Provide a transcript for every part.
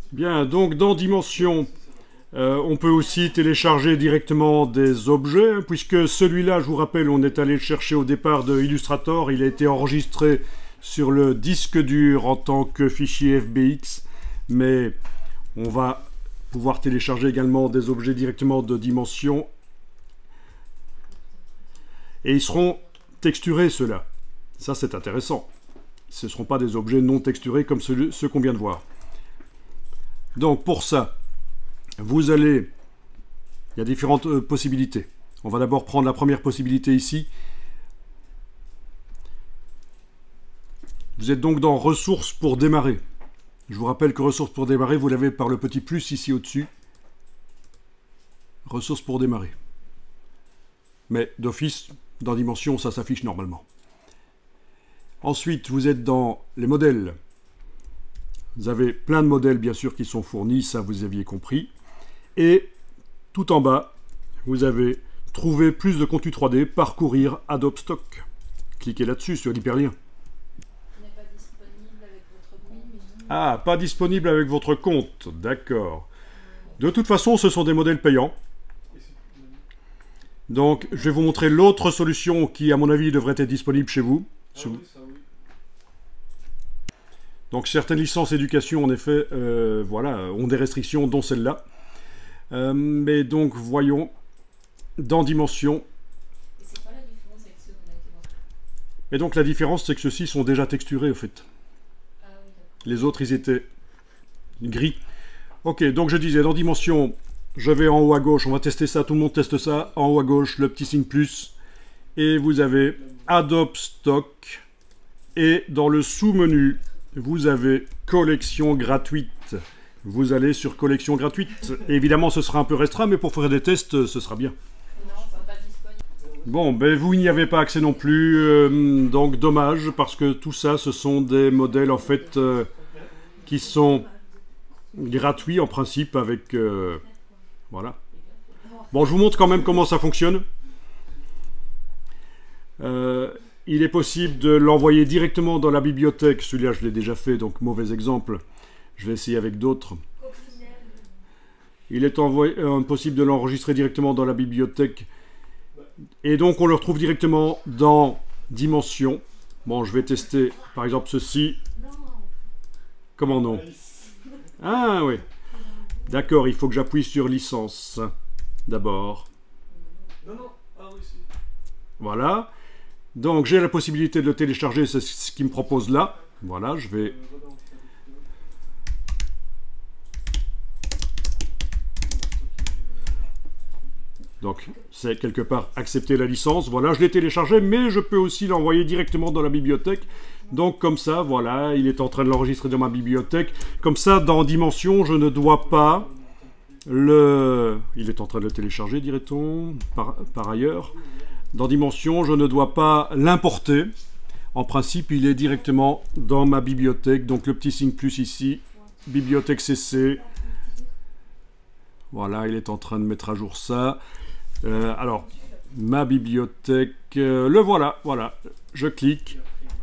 Bien, donc dans Dimension, on peut aussi télécharger directement des objets, hein, puisque celui-là, je vous rappelle, on est allé le chercher au départ de Illustrator. Il a été enregistré sur le disque dur en tant que fichier FBX, mais on va pouvoir télécharger également des objets directement de Dimension. Et ils seront texturés, ceux-là. Ça, c'est intéressant. Ce ne seront pas des objets non texturés comme ceux qu'on vient de voir. Donc, pour ça, vous allez... Il y a différentes possibilités. On va d'abord prendre la première possibilité ici. Vous êtes donc dans Ressources pour démarrer. Je vous rappelle que Ressources pour démarrer, vous l'avez par le petit plus ici au-dessus. Ressources pour démarrer. Mais d'office, dans Dimension, ça s'affiche normalement. Ensuite, vous êtes dans les modèles. Vous avez plein de modèles, bien sûr, qui sont fournis, ça vous aviez compris. Et tout en bas, vous avez trouvé plus de contenu 3D, parcourir Adobe Stock. Cliquez là-dessus, sur l'hyperlien. Ah, pas disponible avec votre compte, d'accord. De toute façon, ce sont des modèles payants. Donc, je vais vous montrer l'autre solution qui, à mon avis, devrait être disponible chez vous. Donc, certaines licences éducation, en effet, voilà, ont des restrictions, dont celle-là. Mais donc, voyons, dans Dimension. Et donc, la différence, c'est que ceux-ci sont déjà texturés, au fait. Les autres, ils étaient gris. Ok, donc je disais, dans Dimension, je vais en haut à gauche, on va tester ça, tout le monde teste ça. En haut à gauche, le petit signe plus. Et vous avez Adobe Stock. Et dans le sous-menu, vous avez Collection gratuite. Vous allez sur Collection gratuite. Et évidemment, ce sera un peu restreint, mais pour faire des tests, ce sera bien. Bon, ben vous n'y avez pas accès non plus, donc dommage, parce que tout ça, ce sont des modèles, en fait, qui sont gratuits, en principe, avec... voilà. Bon, je vous montre quand même comment ça fonctionne. Il est possible de l'envoyer directement dans la bibliothèque. Celui-là, je l'ai déjà fait, donc mauvais exemple. Je vais essayer avec d'autres. Il est possible de l'enregistrer directement dans la bibliothèque. Et donc, on le retrouve directement dans Dimension. Bon, je vais tester, par exemple, ceci. Comment non? Ah, oui. D'accord, il faut que j'appuie sur licence. D'abord. Voilà. Donc, j'ai la possibilité de le télécharger. C'est ce qu'il me propose là. Voilà, je vais... Donc, c'est quelque part accepter la licence. Voilà, je l'ai téléchargé, mais je peux aussi l'envoyer directement dans la bibliothèque. Donc, comme ça, voilà, il est en train de l'enregistrer dans ma bibliothèque. Comme ça, dans Dimension, je ne dois pas le... Il est en train de le télécharger, dirait-on, par ailleurs. Dans Dimension, je ne dois pas l'importer. En principe, il est directement dans ma bibliothèque. Donc, le petit signe plus ici, bibliothèque CC. Voilà, il est en train de mettre à jour ça. Alors, ma bibliothèque, le voilà, voilà, je clique.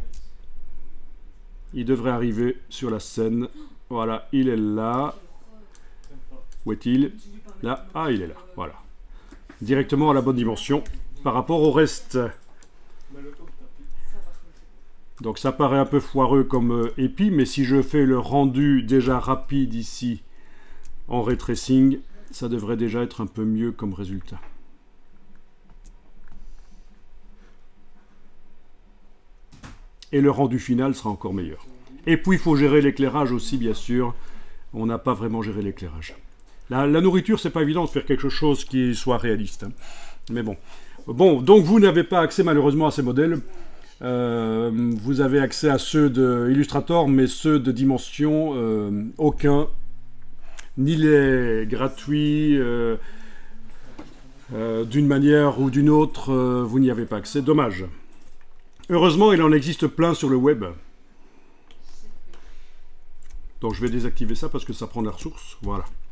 Il devrait arriver sur la scène. Voilà, il est là. Où est-il? Là, ah, il est là, voilà. Directement à la bonne dimension par rapport au reste. Donc ça paraît un peu foireux comme épi, mais si je fais le rendu déjà rapide ici en ray tracing, ça devrait déjà être un peu mieux comme résultat. Et le rendu final sera encore meilleur. Et puis il faut gérer l'éclairage aussi, bien sûr. On n'a pas vraiment géré l'éclairage. La nourriture, c'est pas évident de faire quelque chose qui soit réaliste. Hein. Mais bon. Bon, donc vous n'avez pas accès malheureusement à ces modèles. Vous avez accès à ceux de Illustrator, mais ceux de Dimension, aucun. Ni les gratuits, d'une manière ou d'une autre, vous n'y avez pas accès. Dommage. Heureusement, il en existe plein sur le web. Donc je vais désactiver ça parce que ça prend de la ressource. Voilà.